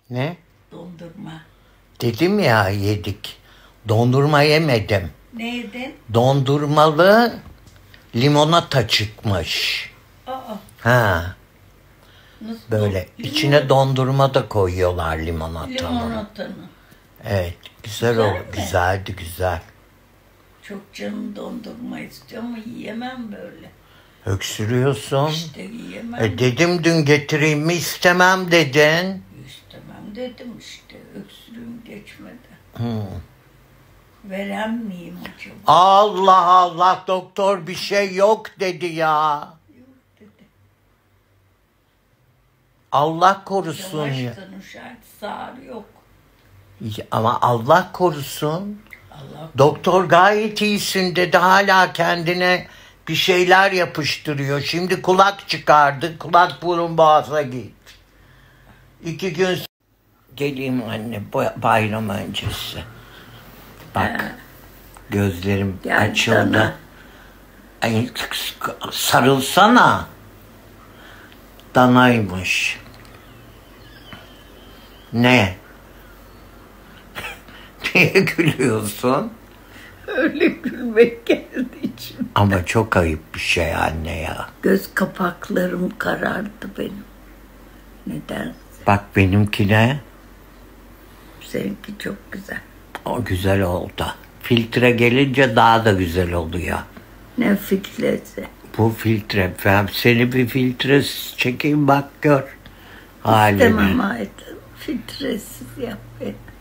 Ne? Dondurma. Dedim ya yedik. Dondurma yemedim. Ne yedin? Dondurmalı limonata çıkmış. Aa, Ha, nasıl? böyle içine dondurma da koyuyorlar limonatanın. Limonatanı. Evet, güzel Güzel oldu. mi? Güzeldi, güzel. Çok canım dondurma istiyor ama yiyemem böyle. Öksürüyorsun. İşte yiyemem. Dedim dün getireyim mi, istemem dedin. İstemem dedim işte. Öksürüğüm geçmedi. Hı. Veren miyim acaba? Allah Allah, doktor bir şey yok dedi ya. Yok dedi. Allah korusun ya. Yavaştan uşak sağır yok. Ama Allah korusun. Allah Doktor gayet iyisin dedi, hala kendine bir şeyler yapıştırıyor. Şimdi kulak çıkardı. Kulak burun boğaza git. 2 gün geleyim anne, bayram öncesi. Bak gözlerim Gel açıldı. sana. Ay, sarılsana. Danaymış. Ne? Niye gülüyorsun? Öyle gülmek geldi içime. Ama çok ayıp bir şey anne ya. Göz kapaklarım karardı benim. Nedense. Bak benimkine Seninki çok güzel. o güzel oldu. Filtre gelince daha da güzel oluyor. Ne filtresi. Bu filtre. Ben seni bir filtre çekeyim bak gör halini. İstemem Aydın. Filtresiz yap beni.